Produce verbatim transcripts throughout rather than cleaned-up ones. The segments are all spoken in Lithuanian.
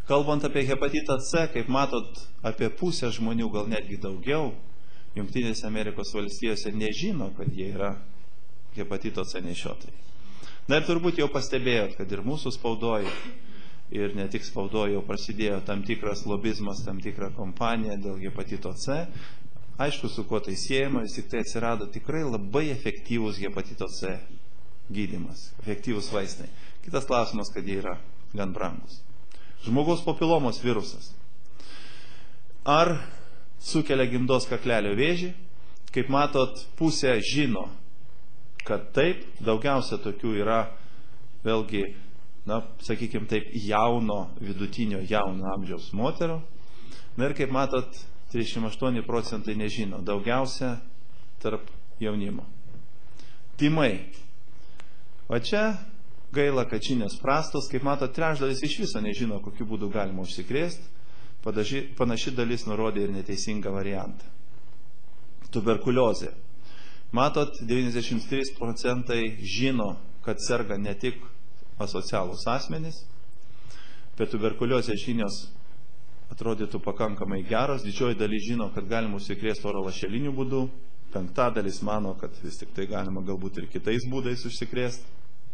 Kalbant apie hepatitą C, kaip matot, apie pusę žmonių, gal netgi daugiau, Jungtinėse Amerikos valstijose nežino, kad jie yra hepatito C nešiotojai. Na ir turbūt jau pastebėjot, kad ir mūsų spaudoje, ir ne tik spaudoje jau prasidėjo tam tikras lobizmas, tam tikra kompanija dėl hepatito C. Aišku, su kuo tai siejama, vis tik tai atsirado tikrai labai efektyvus hepatito C gydymas, efektyvus vaistai. Kitas klausimas, kad jie yra gan brangus. Žmogaus papilomos virusas. Ar sukelia gimdos kaklelio vėžį? Kaip matot, pusė žino, kad taip, daugiausia tokių yra, vėlgi, na, sakykime taip, jauno, vidutinio jauno amžiaus moterų. Na ir kaip matot, trisdešimt aštuoni procentai nežino, daugiausia tarp jaunimo. Tymai. O čia gaila, kad žinios prastos, kaip matot, trečdalis iš viso nežino, kokiu būdu galima užsikrėsti. Panaši dalis nurodė ir neteisingą variantą. Tuberkuliozė. Matot, devyniasdešimt trys procentai žino, kad serga ne tik asocialūs asmenys, bet tuberkuliozės žinios atrodytų pakankamai geros. Didžioji dalis žino, kad galima užsikrėsti oro lašeliniu būdu. Penktadalis mano, kad vis tik tai galima galbūt ir kitais būdais užsikrėsti.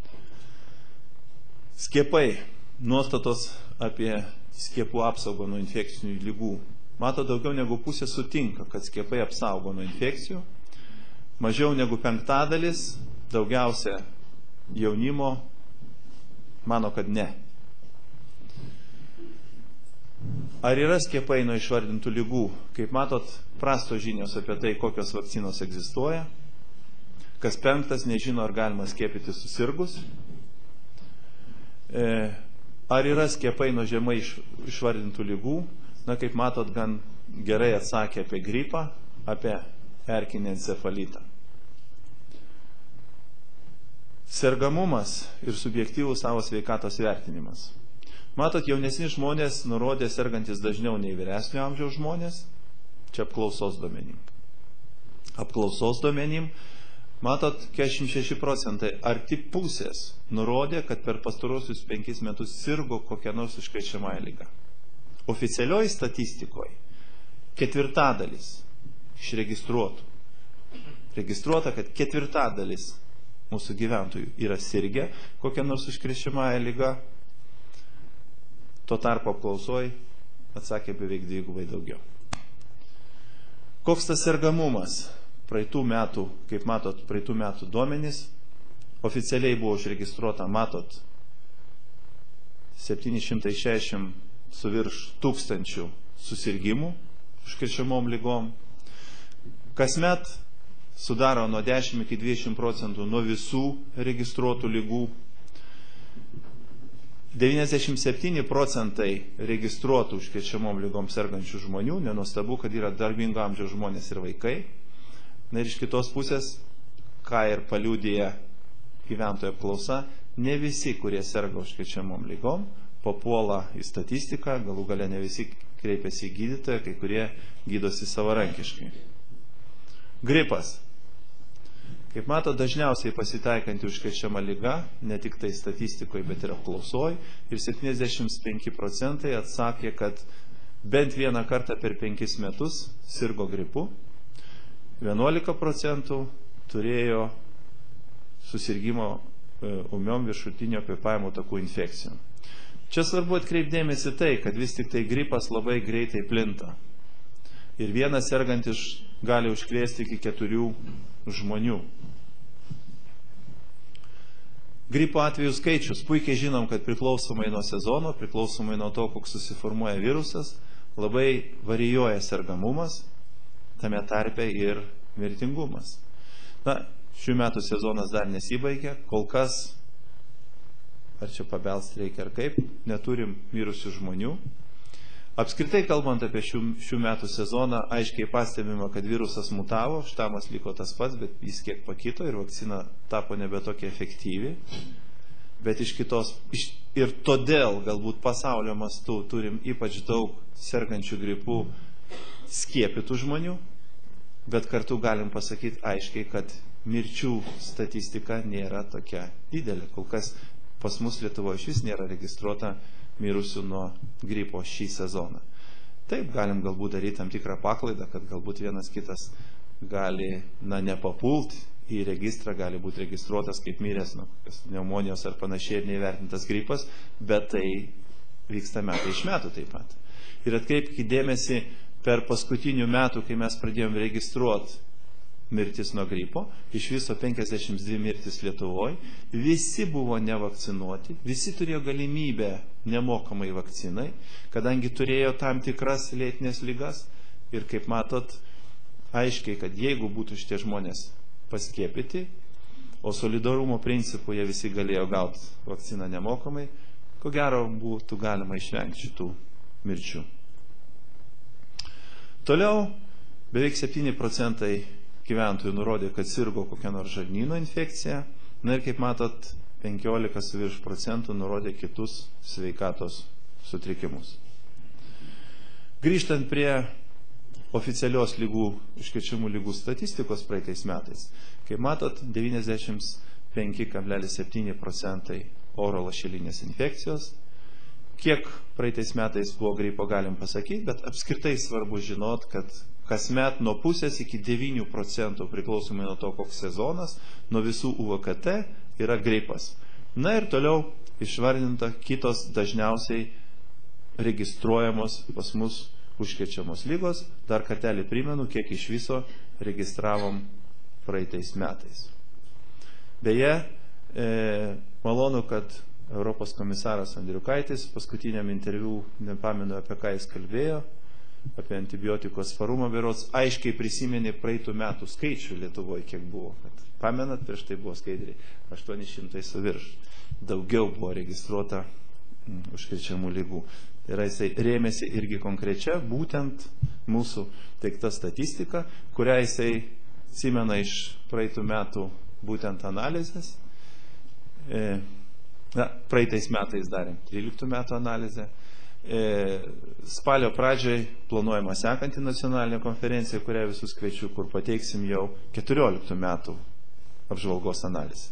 Skiepai. Nuostatos apie skiepų apsaugą nuo infekcinių lygų. Mato, daugiau negu pusė sutinka, kad skiepai apsaugo nuo infekcijų. Mažiau negu penktadalis, daugiausia jaunimo, mano, kad ne. Ar yra skiepai nuo išvardintų lygų? Kaip matot, prastos žinios apie tai, kokios vakcinos egzistuoja. Kas penktas nežino, ar galima skiepyti susirgus. E, Ar yra skiepai nuo žemai išvardintų lygų? Na, kaip matot, gan gerai atsakė apie gripą, apie erkinį encefalitą. Sergamumas ir subjektyvus savo sveikatos vertinimas. Matot, jaunesni žmonės nurodė sergantis dažniau nei vyresnio amžiaus žmonės. Čia apklausos duomenim. Apklausos duomenim. Matot, keturiasdešimt šeši procentai, arti pusės, nurodė, kad per pastarosius penkis metus sirgo kokią nors užkrečiamąją ligą. Oficialioji statistikoje ketvirtadalis išregistruotų. Registruota, kad ketvirtadalis mūsų gyventojų yra sirgę kokią nors užkrečiamąją ligą. Tuo tarpu apklausoj atsakė beveik dvigubai daugiau. Koks tas sergamumas? Praeitų metų, kaip matot, praeitų metų duomenys, oficialiai buvo užregistruota, matot, septyni šimtai šešiasdešimt su virš tūkstančių susirgymų užkrečiamom lygom. Kasmet sudaro nuo dešimt iki dvidešimt procentų nuo visų registruotų lygų. devyniasdešimt septyni procentai registruotų užkrečiamom lygom sergančių žmonių, nenuostabu, kad yra darbingo amžiaus žmonės ir vaikai. Na ir iš kitos pusės, ką ir paliudija gyventojų apklausa, ne visi, kurie serga užkrečiamom lygom, papuola į statistiką, galų gale ne visi kreipiasi į gydytoją, kai kurie gydosi savarankiškai. Gripas. Kaip mato, dažniausiai pasitaikanti užkrečiama lyga, ne tik tai statistikoje, bet ir apklausoj, ir septyniasdešimt penki procentai atsakė, kad bent vieną kartą per penkis metus sirgo gripu. vienuolika procentų turėjo susirgymo ūmiom viršutinio kvėpavimo takų infekcijom. Čia svarbu atkreipdėmėsi tai, kad vis tik tai gripas labai greitai plinta. Ir vienas sergantis gali užkrėsti iki keturių žmonių. Gripo atvejų skaičius. Puikiai žinom, kad priklausomai nuo sezono, priklausomai nuo to, koks susiformuoja virusas, labai varijuoja sergamumas, tame tarpe ir mirtingumas. Na, šių metų sezonas dar nesibaigė, kol kas, ar čia pabelsti reikia ar kaip, neturim mirusių žmonių. Apskritai, kalbant apie šių, šių metų sezoną, aiškiai pastebima, kad virusas mutavo, štamas liko tas pats, bet jis kiek pakito ir vakcina tapo nebe tokia efektyvi. Bet iš kitos, iš, ir todėl galbūt pasaulio mastu turim ypač daug sergančių gripų skiepytų žmonių, bet kartu galim pasakyti aiškiai, kad mirčių statistika nėra tokia didelė. Kol kas pas mus Lietuvoje iš vis nėra registruota mirusių nuo gripo šį sezoną. Taip, galim galbūt daryti tam tikrą paklaidą, kad galbūt vienas kitas gali, na, nepapult į registrą, gali būti registruotas kaip miręs nuo pneumonijos ar panašiai ir neįvertintas gripas, bet tai vyksta metai iš metų taip pat. Ir atkreipkite dėmesį, per paskutinių metų, kai mes pradėjom registruoti mirtis nuo gripo, iš viso penkiasdešimt dvi mirtis Lietuvoje, visi buvo nevakcinuoti, visi turėjo galimybę nemokamai vakcinai, kadangi turėjo tam tikras lėtinės ligas ir kaip matot, aiškiai, kad jeigu būtų šitie žmonės paskiepyti, o solidarumo principų jie visi galėjo gauti vakciną nemokamai, ko gero būtų galima išvengti šitų mirčių. Toliau, beveik septyni procentai gyventojų nurodė, kad sirgo kokią nors žarnyno infekciją, na ir kaip matot, penkiolika su virš procentų nurodė kitus sveikatos sutrikimus. Grįžtant prie oficialios lygų, užkrečiamų lygų statistikos praeitais metais, kaip matot, devyniasdešimt penki kablelis septyni procentai oro lašelinės infekcijos. Kiek praeitais metais buvo gripo, galim pasakyti, bet apskritai svarbu žinot, kad kasmet nuo pusės iki devynių procentų, priklausomai nuo to, koks sezonas, nuo visų U V K T yra gripas. Na ir toliau išvardinta kitos dažniausiai registruojamos pas mus užkrečiamos lygos. Dar kartelį primenu, kiek iš viso registravom praeitais metais. Beje, e, malonu, kad Europos komisaras Andriukaitis paskutiniam interviu, nepamenu apie ką jis kalbėjo, apie antibiotikų atsparumą berods, aiškiai prisiminė praeitų metų skaičių Lietuvoje, kiek buvo. Kad, pamenat, prieš tai buvo skaidriai aštuoni šimtai su virš. Daugiau buvo registruota mm, užkrečiamų lygų. Ir jisai rėmėsi irgi konkrečia, būtent mūsų teikta statistika, kurią jisai atsimena iš praeitų metų būtent analizės. E, na, praeitais metais darėm tryliktų metų analizę. E, spalio pradžiai planuojama sekanti nacionalinė konferencija, kurią visus kviečiu, kur pateiksim jau keturioliktų metų apžvalgos analizę.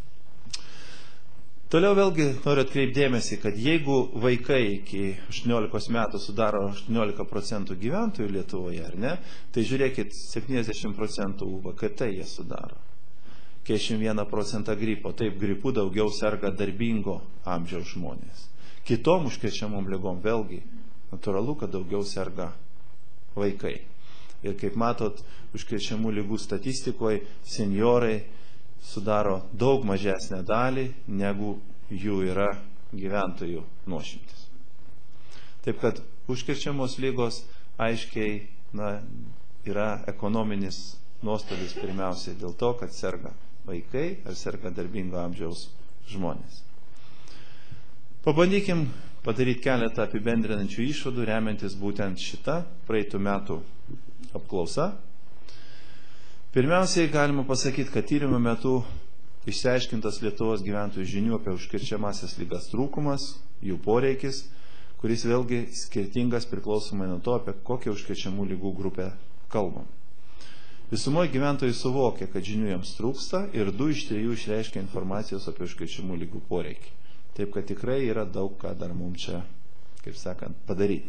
Toliau vėlgi noriu atkreipti dėmesį, kad jeigu vaikai iki aštuoniolikos metų sudaro aštuoniolika procentų gyventojų Lietuvoje, ar ne, tai žiūrėkit, septyniasdešimt procentų U V K T jie sudaro. keturiasdešimt vieną procentą gripo. Taip, gripų daugiau serga darbingo amžiaus žmonės. Kitom užkrečiamom ligom vėlgi natūralu, kad daugiau serga vaikai. Ir kaip matot, užkrečiamų ligų statistikoje senjorai sudaro daug mažesnę dalį, negu jų yra gyventojų nuošimtis. Taip kad užkrečiamos lygos aiškiai na, yra ekonominis nuostolis pirmiausiai dėl to, kad serga vaikai ar serga darbingo amžiaus žmonės. Pabandykim padaryti keletą apibendrinančių išvadų, remiantis būtent šitą praeitų metų apklausa. Pirmiausiai galima pasakyti, kad tyrimo metu išsiaiškintas Lietuvos gyventojų žinių apie užkrečiamasias ligas trūkumas, jų poreikis, kuris vėlgi skirtingas priklausomai nuo to, apie kokią užkrečiamų lygų grupę kalbam. Visumoje gyventojai suvokia, kad žinių jiems trūksta ir du iš trijų išreiškia informacijos apie užkrečiamų lygų poreikį. Taip, kad tikrai yra daug ką dar mums čia, kaip sakant, padaryti.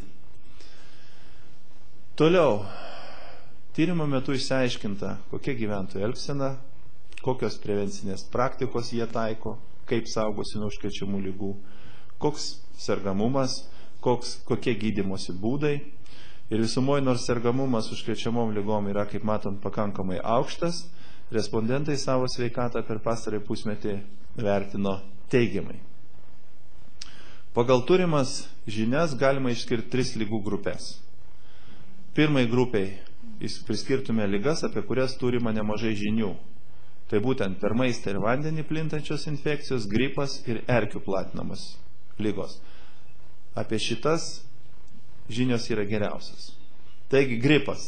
Toliau, tyrimo metu išsiaiškinta, kokia gyventojų elgsena, kokios prevencinės praktikos jie taiko, kaip saugosi nuo užkrečiamų lygų, koks sergamumas, koks, kokie gydymosi būdai. Ir visumoje, nors sergamumas užkrečiamom lygom yra, kaip matom, pakankamai aukštas, respondentai savo sveikatą per pastarąjį pusmetį vertino teigiamai. Pagal turimas žinias galima išskirti tris lygų grupės. Pirmai grupiai priskirtume ligas, apie kurias turima nemažai žinių. Tai būtent per maistą ir vandenį plintančios infekcijos, gripas ir erkių platinamos lygos. Apie šitas žinios yra geriausias. Taigi, gripas.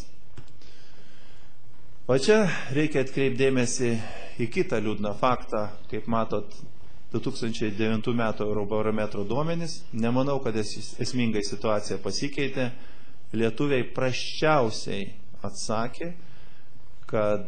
O čia reikia atkreipdėmėsi į kitą liūdną faktą, kaip matot, du tūkstančiai devintų metų Eurobarometro duomenys. Nemanau, kad esmingai situacija pasikeitė. Lietuviai prasčiausiai atsakė, kad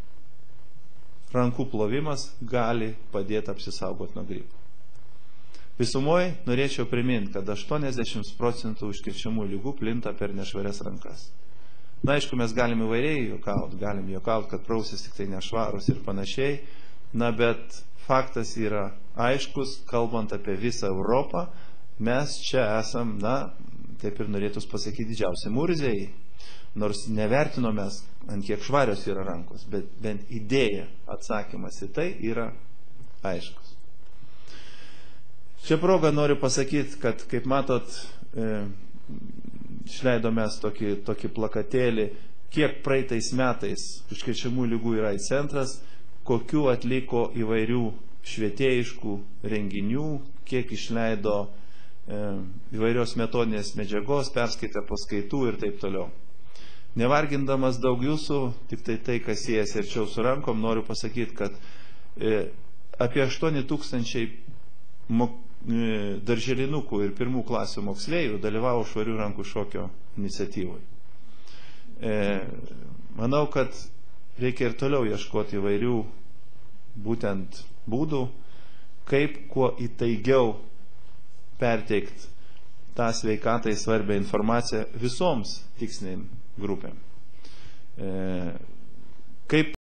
rankų plovimas gali padėti apsisaugoti nuo gripo. Visumoje norėčiau priminti, kad aštuoniasdešimt procentų užkrečiamų lygų plinta per nešvarias rankas. Na, aišku, mes galime įvairiai juokauti, galime juokauti, kad prausis tik tai nešvarus ir panašiai, na, bet faktas yra aiškus, kalbant apie visą Europą, mes čia esam, na, taip ir norėtus pasakyti, didžiausi murzėjai, nors nevertino mes, ant kiek švarios yra rankos, bet bent idėja, atsakymas į tai yra aiškus. Čia proga noriu pasakyti, kad, kaip matot, e, išleidome mes tokį, tokį plakatėlį, kiek praeitais metais užkrečiamų lygų yra į centras, kokių atliko įvairių švietėjiškų renginių, kiek išleido e, įvairios metodinės medžiagos, perskaitė paskaitų ir taip toliau. Nevargindamas daug jūsų, tik tai tai, kas siejasi arčiau su rankom, noriu pasakyti, kad e, apie aštuoni tūkstančiai mok darželinukų ir pirmų klasių moksleivių dalyvavo švarių rankų šokio iniciatyvoje. E, manau, kad reikia ir toliau ieškoti įvairių būtent būdų, kaip kuo įtaigiau perteikti tą sveikatai svarbią informaciją visoms tikslinėm grupėm. E, kaip